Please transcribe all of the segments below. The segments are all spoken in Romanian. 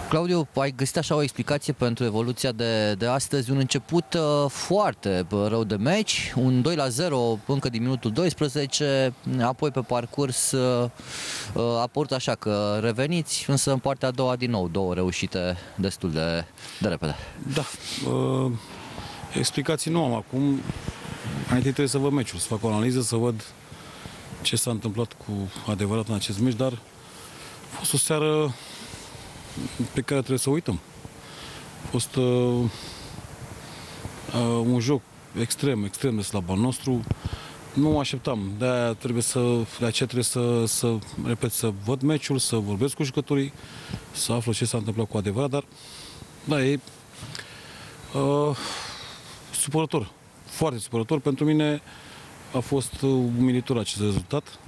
Claudiu, ai găsit așa o explicație pentru evoluția de astăzi, un început foarte rău de meci, un 2-0 încă din minutul 12, apoi pe parcurs a apărut așa că reveniți, însă în partea a doua din nou două reușite destul de repede. Da, explicații nu am acum, mai trebuie să văd meciul, să fac o analiză, să văd ce s-a întâmplat cu adevărat în acest meci, dar a fost o seară pe care trebuie să uităm. A fost un joc extrem de slab al nostru. Nu mă așteptam. De-aceea trebuie să văd meciul, să vorbesc cu jucătorii, să aflu ce s-a întâmplat cu adevărat, dar da, e supărător. Foarte supărător. Pentru mine a fost umilitor acest rezultat.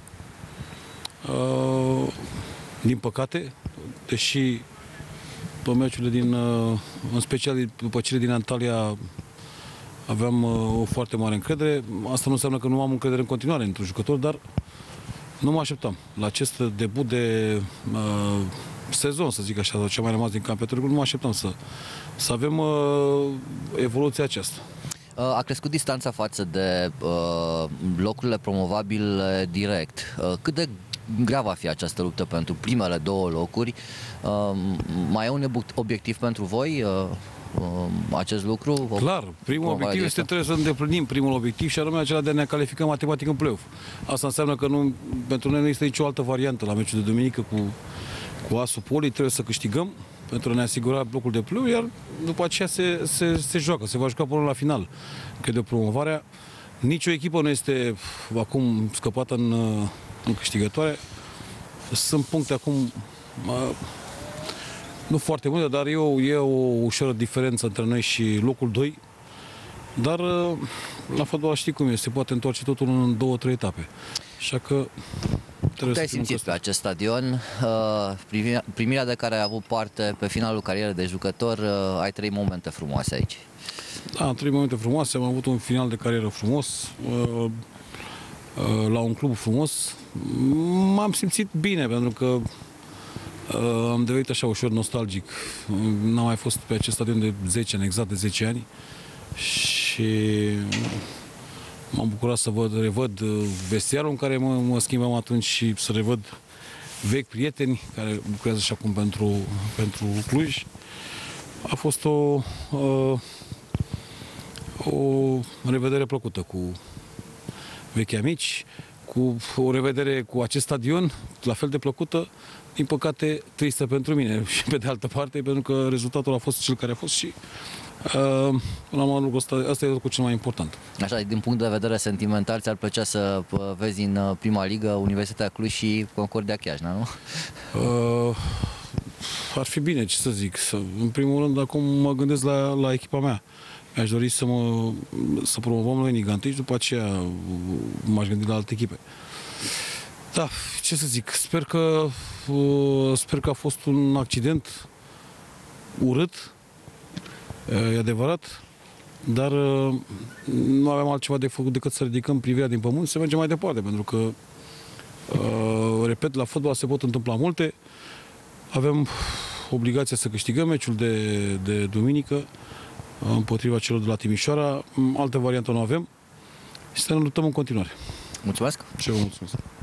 Din păcate, deși pe meciurile în special după cele din Antalya, aveam o foarte mare încredere. Asta nu înseamnă că nu am încredere în continuare într-un jucător, dar nu mă așteptam la acest debut de sezon, să zic așa, ce a mai rămas din campionatul. Nu mă așteptam să avem evoluția aceasta. A crescut distanța față de locurile promovabile direct. Cât de grea va fi această luptă pentru primele două locuri? Mai e un obiectiv pentru voi acest lucru? Clar, primul obiectiv este trebuie să îndeplinim primul obiectiv și anume acela de a ne califica matematic în play-off. Asta înseamnă că pentru noi nu este nicio altă variantă la meciul de duminică cu ASul Poli, trebuie să câștigăm pentru a ne asigura blocul de play-off, iar după aceea se joacă, se va juca până la final. Că de promovarea, nicio echipă nu este acum scăpată în câștigătoare. Sunt puncte acum nu foarte multe, dar e o ușoară diferență între noi și locul 2. Dar la fotbal știi cum este, se poate întoarce totul în 2-3 etape. Așa că trebuie te-ai simțit pe acest stadion, primirea de care ai avut parte pe finalul carierei de jucător, ai trăit momente frumoase aici. Da, am trăit momente frumoase, am avut un final de carieră frumos, la un club frumos. M-am simțit bine, pentru că am devenit așa ușor nostalgic. N-am mai fost pe acest stadion de 10 ani, exact de 10 ani. Și m-am bucurat să revăd vestiarul în care mă schimbam atunci și să revăd vechi prieteni care lucrează și acum pentru Cluj. A fost o revedere plăcută cu vechi amici, cu o revedere cu acest stadion, la fel de plăcută, din păcate tristă pentru mine și pe de altă parte, pentru că rezultatul a fost cel care a fost și asta e lucrul cel mai important. Așa, din punct de vedere sentimental, ți-ar plăcea să vezi în prima ligă Universitatea Cluj și Concordia Chiajna, nu? Ar fi bine, ce să zic. În primul rând, acum mă gândesc la echipa mea. Mi-aș dori să promovăm noi Liga 1 și după aceea m-aș gândi la alte echipe. Da, ce să zic, sper că a fost un accident urât, e adevărat, dar nu aveam altceva de făcut decât să ridicăm privirea din pământ și să mergem mai departe, pentru că, repet, la fotbal se pot întâmpla multe. Avem obligația să câștigăm meciul de duminică împotriva celor de la Timișoara. Altă variantă nu avem și să ne luptăm în continuare. Mulțumesc! Și eu vă mulțumesc!